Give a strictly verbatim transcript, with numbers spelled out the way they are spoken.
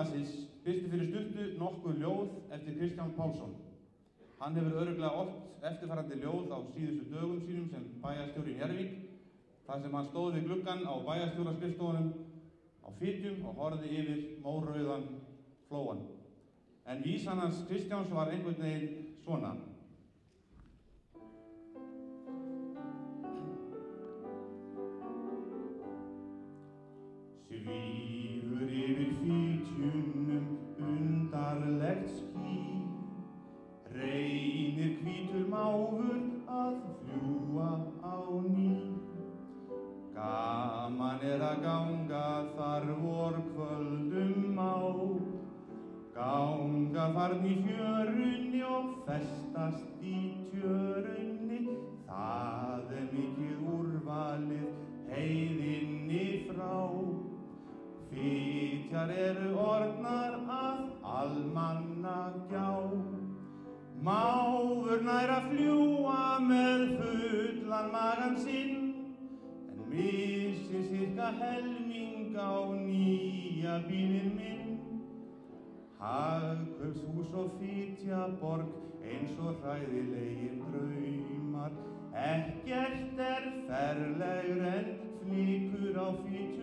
blaðsins birti fyrir stuttu nokkuð ljóð eftir Kristján Pálsson. Hann hefur örugglega ort eftirfarandi ljóð á síðustu dögum sínum sem bæjarstjóri í Njarðvík, þar sem hann stóð við gluggann á bæjarstjóraskrifstofunum á Fitjum og horfði yfir mórauðan flóann. En vísan hans Kristjáns var einhvern veginn svona. Svífur yfir Fitjunum undarlegt ský, reynir hvítur máfur að fljúga á ný. Gaman er að ganga þar vorkvöldum á, ganga þarna í fjörunni og festast í tjörunni. Það er mikið úrvalið heiðinni frá. Fitjar eru orðnar að almannagjá. Máfur nær að fljúga með fullan magann sinn, en missir cirka helming á nýja bílinn minn. Hagkaupshús og Fitjaborg eins og hræðilegir draumar. Ekkert er ferlegur en flikur á Fitjum